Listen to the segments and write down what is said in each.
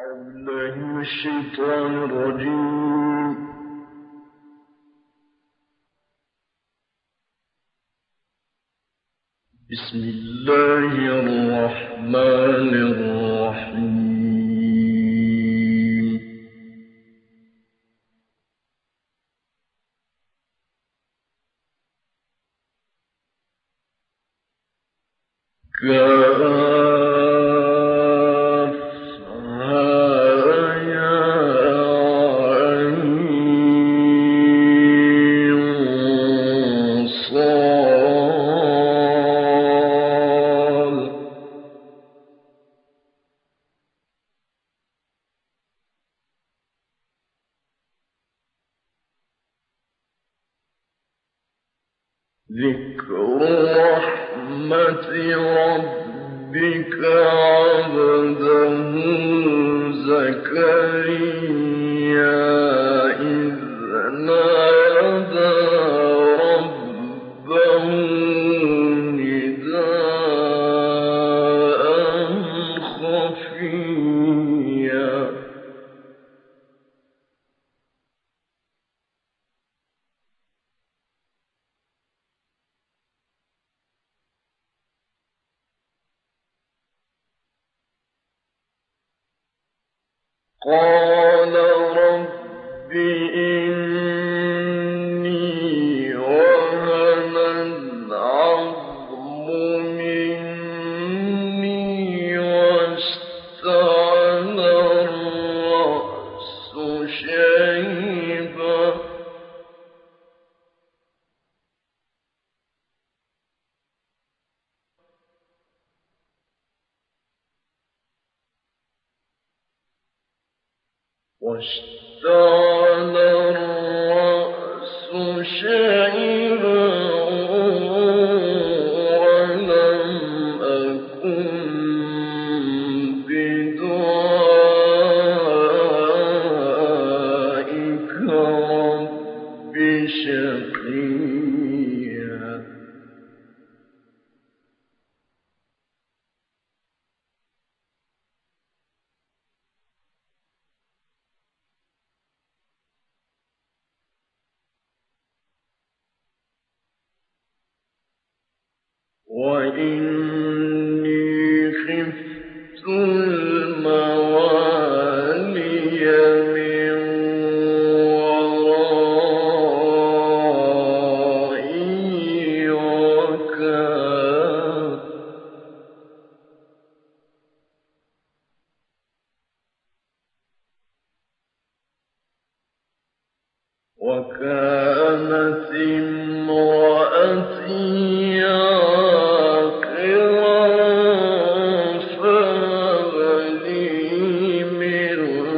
بالله من الشيطان الرجيم. بسم الله الرحمن الرحيم. ذكر رحمة ربك عبده زكريا إذ نادى ربه نداء خفيا قال رب إني وهن العظم مني واشتعل الرأس شيبا ولم أكن بدعائك رب شقيا وإني خفت الموالي من ورائي وكانت امرأتي عاقرا فهب لي من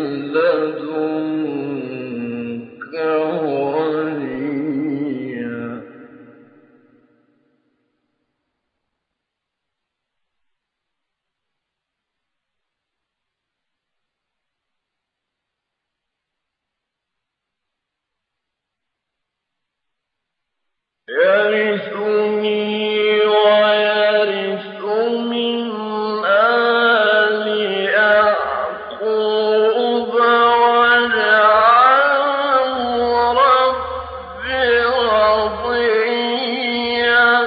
لدنك وليا يرثني ويرث من آل يعقوب واجعله رب رضيا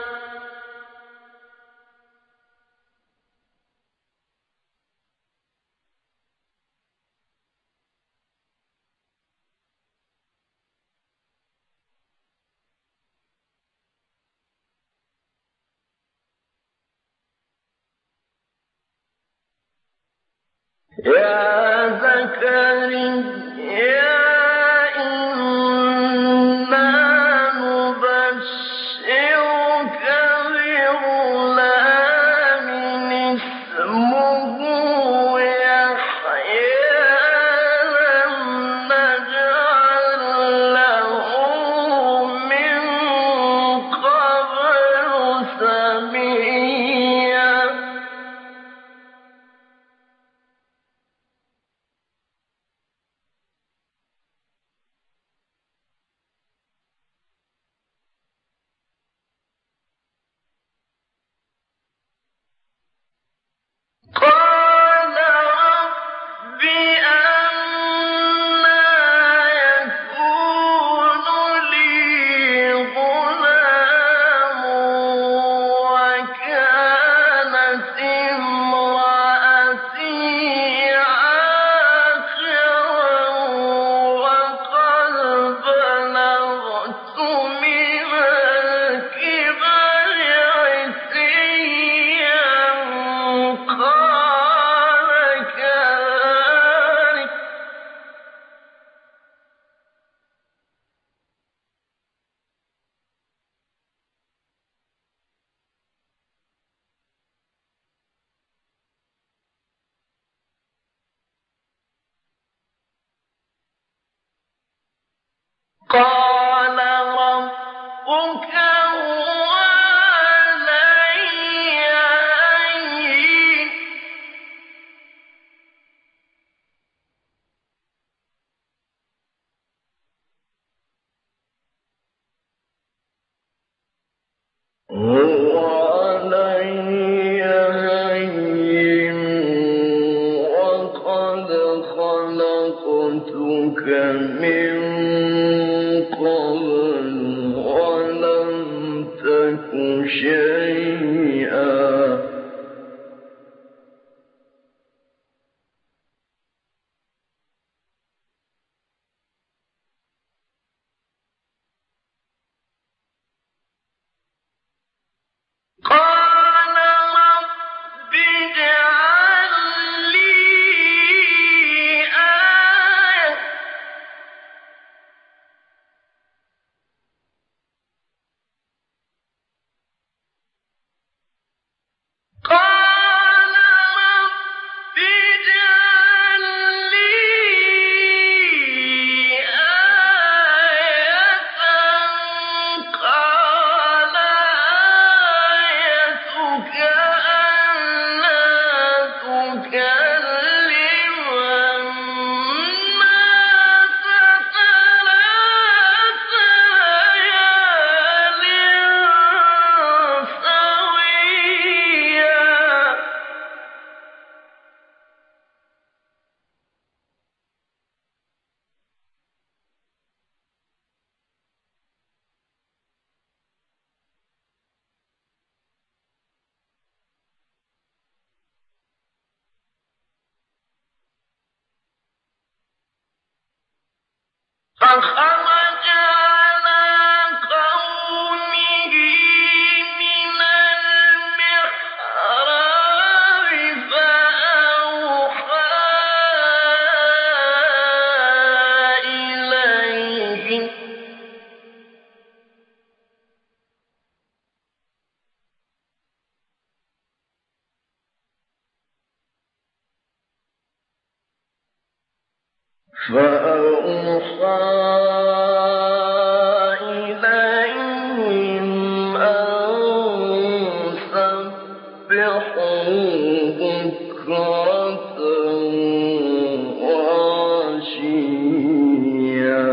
يا زكريا إنا نبشرك بغلام اسمه يحيى لم نجعل له من قبل سميا من قبل ولم تك شيئا قال رب اجعل لي آية قال رب اجعل لي آية قال آيتك ألا تكلم الناس ثلاث ليال سويا فخرج على قومه من المحراب فأوحى إليهم أن سبحوا بكرة وعشيا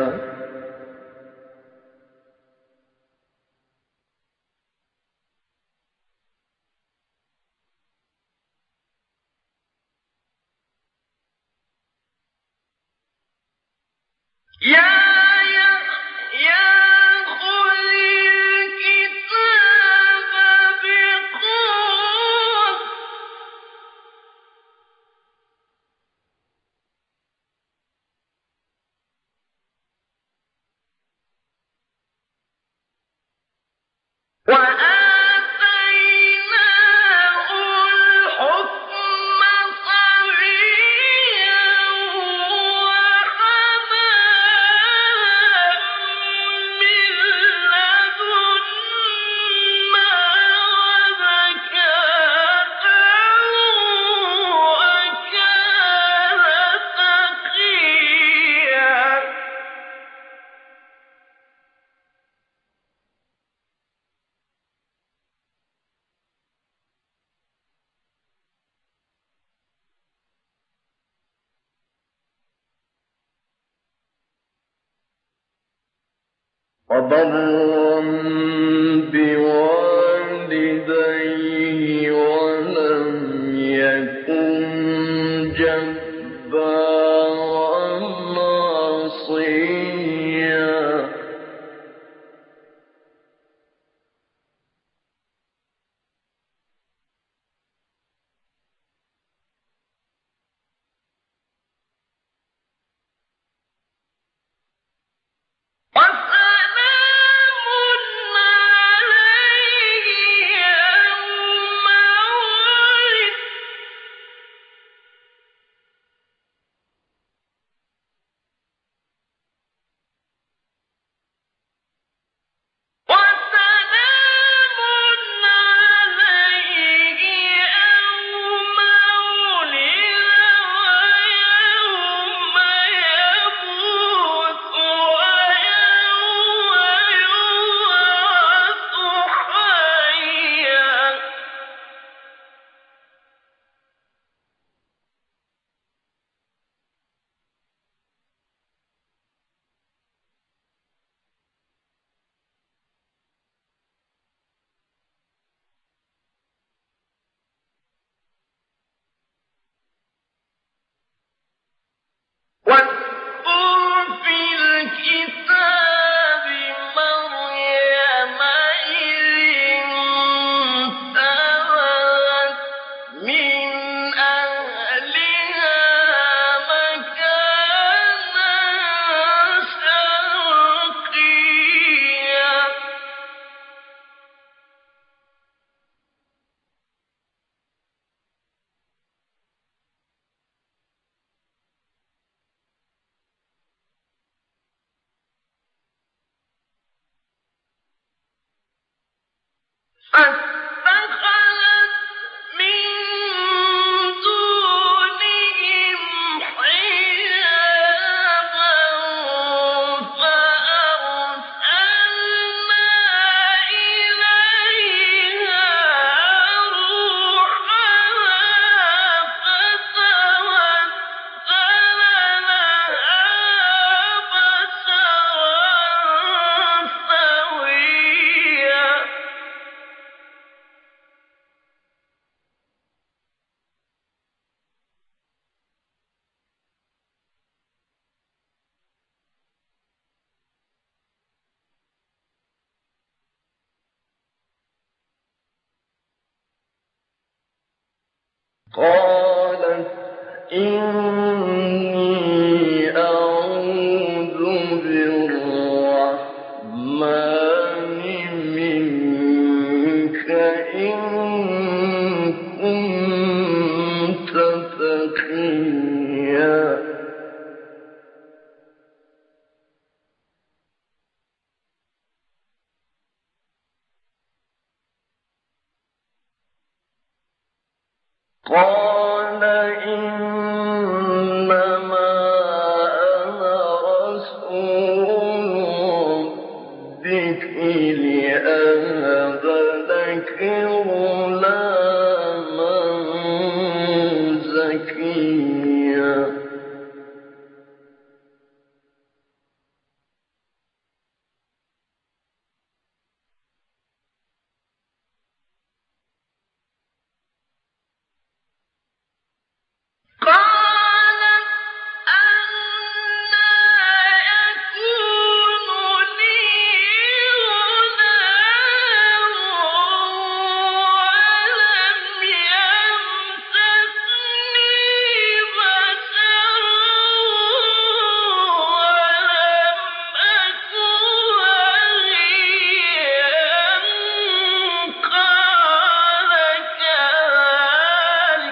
يا يحيى خذ الكتاب بقوة وآتيناه الحكم صبيا وحنانا من لدنا وزكاة وكان تقيا وبرا بوالديه ولم يكن جبارا عصيا وسلام عليه يوم ولد فاتخذت من دونهم حجابا فأرسلنا إليها روحنا فتمثل لها بشرا سويا قالت إني أعوذ بالرحمن منك إن كنت تقيا قال إنما أنا رسول ربك لأهب لك غلاما زكيا قالت أنى يكون لي غلام ولم يمسسني بشر ولم أك بغيا قال كذلك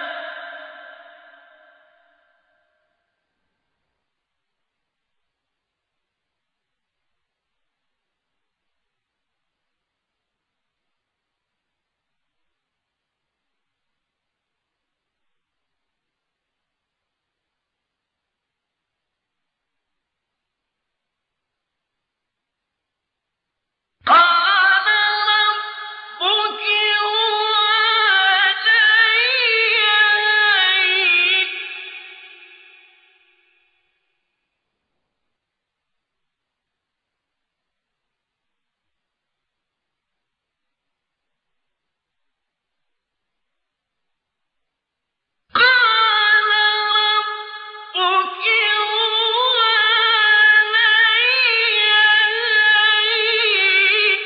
قال ربك هو علي هين قال ربك هو علي هين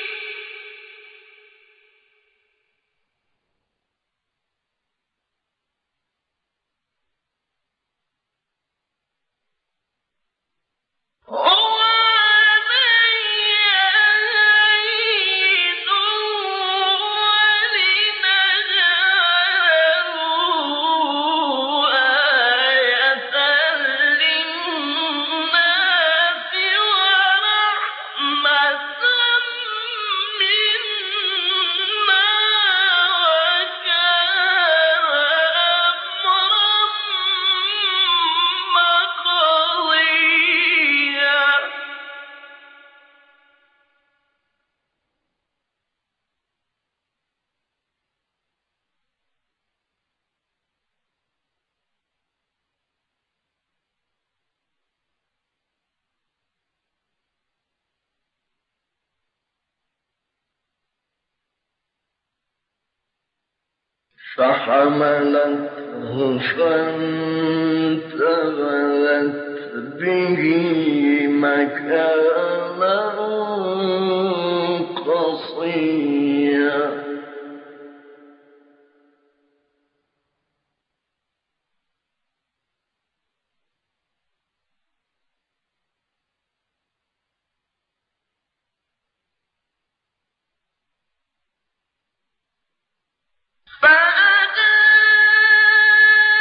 هو علي هين ولنجعله آية للناس ورحمة منا وكان أمرا مقضيا فحملته فانتبذت به مكانا قصيا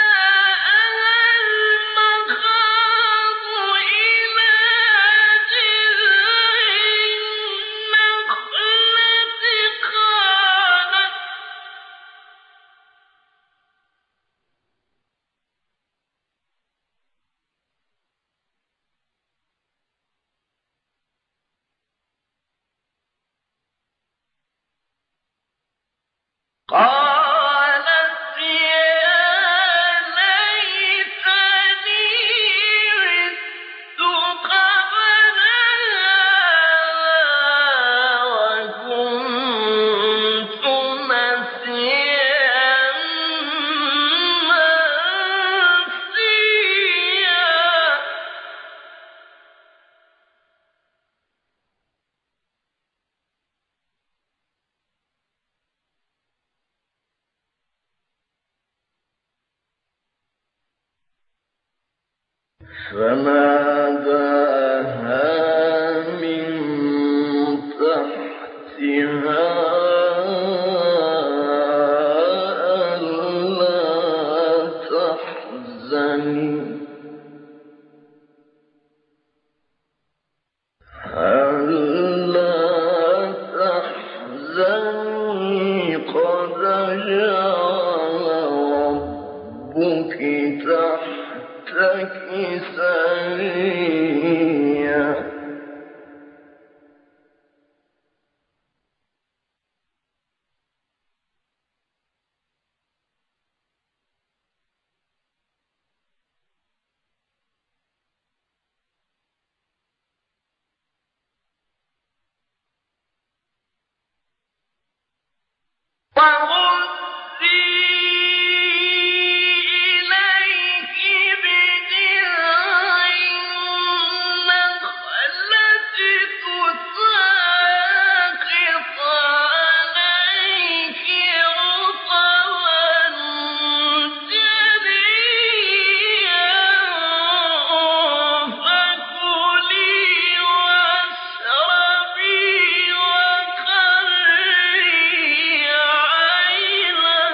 فأجاءها المخاض إلى قالت يا ليتني مت قبل هذا وكنت نسيا منسيا. فناداها من تحتها ألا تحزني قد جعل ربك تحتك سريا. وهزي إليك بجذع النخلة تساقط عليك رطبا جنيا فكلي واشربي وقري عينا.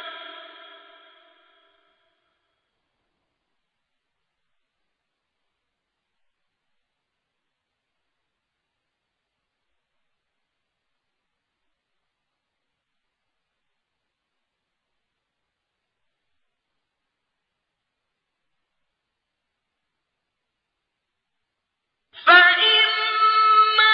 فإما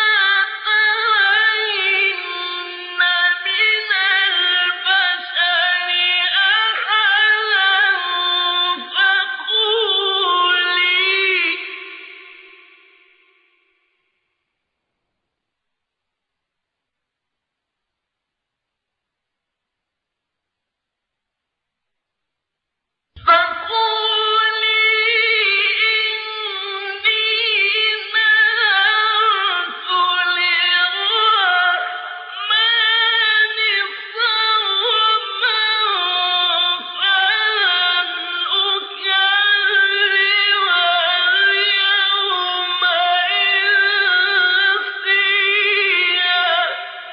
ترين من البشر أحدا فقولي إني نذرت للرحمن صوما فلن أكلم اليوم إنسيا.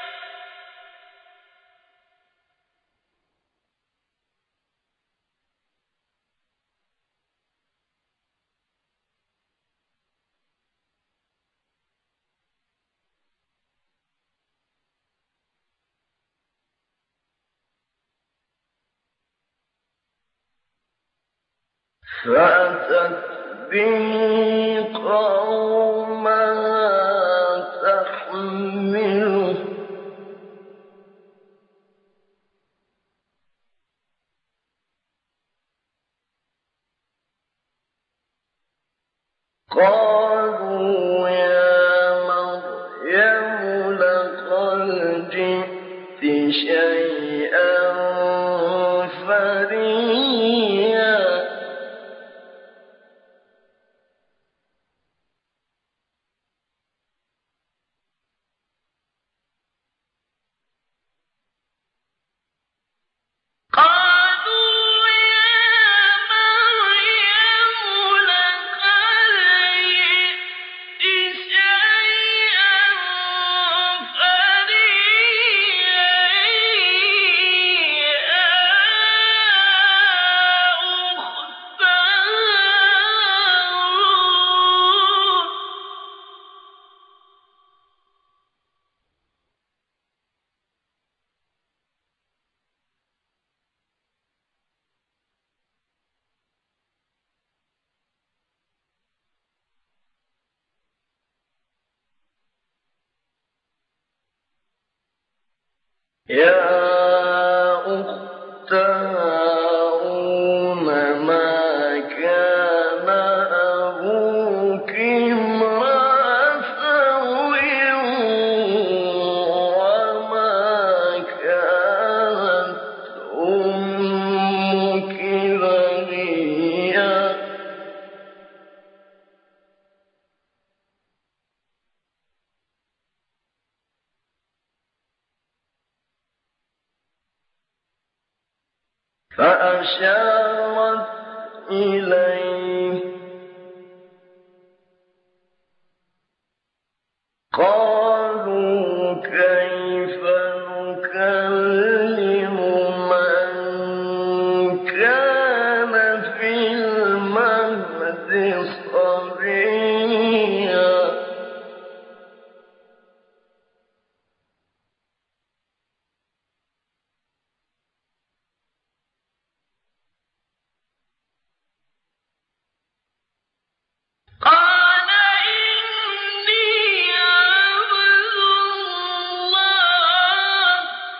فأتت به قومها تحمله قالوا يا مريم لقد جئت شيئا فريا. قالوا يا مريم لقد جئت شيئا فريا يا أخت هارون. يا هارون ما كان أبوك امرأ سوء وما كانت أمك بغيا. فأشارت إليه قالوا كيف نكلم من كان في المهد صبيا. قال إني عبد الله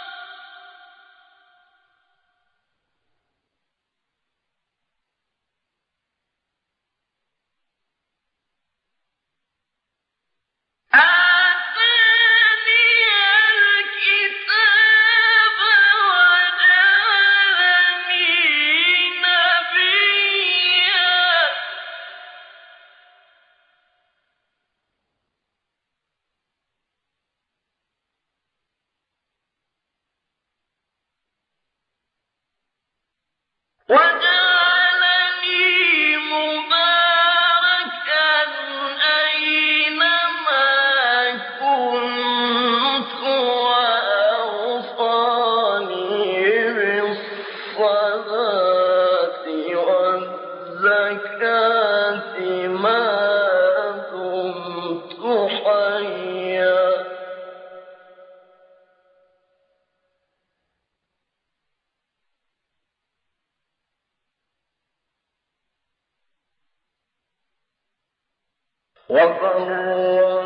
آتاني الكتاب وجعلني نبيا وجعلني مباركا أينما كنت وأوصاني بالصلاة والزكاة ما دمت حيا. وبرا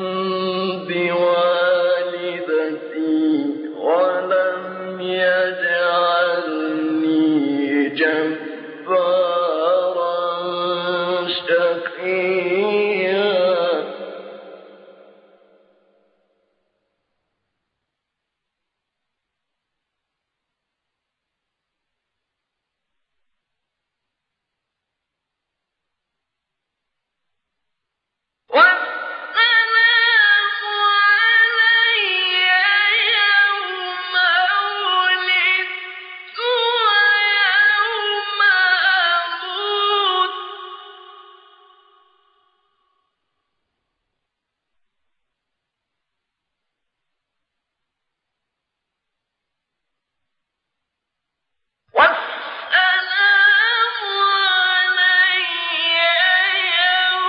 بوالدتي ولم يجعلني جبارا شقيا. والسلام علي يوم ولدت ويوم أموت والسلام علي يوم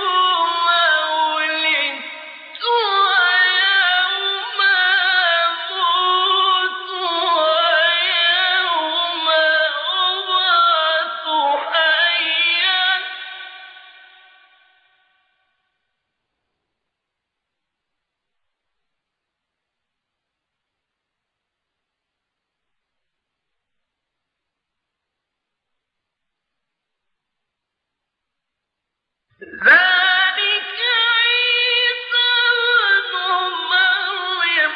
ولدت ويوم أموت ويوم أبعث حيا. ذلك عيسى ابن مريم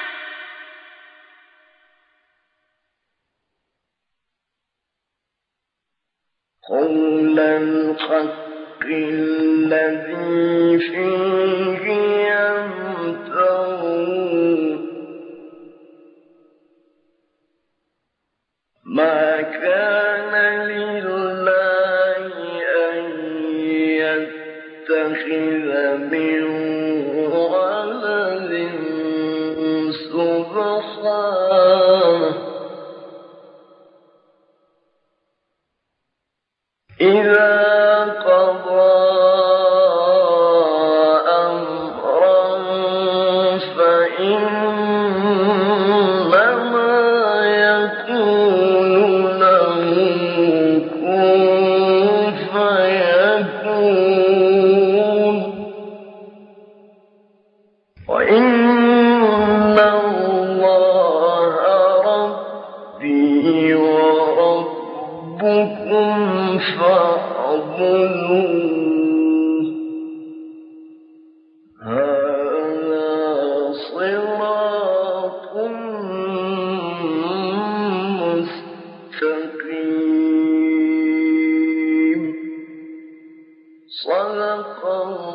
قول الحق الذي فيه يمترون. ما كان لله أن يتخذ من ولد سبحانه إذا قضى أمرا فإنما يقول له كن فيكون. وإن هذا صراط مستقيم. صدق الله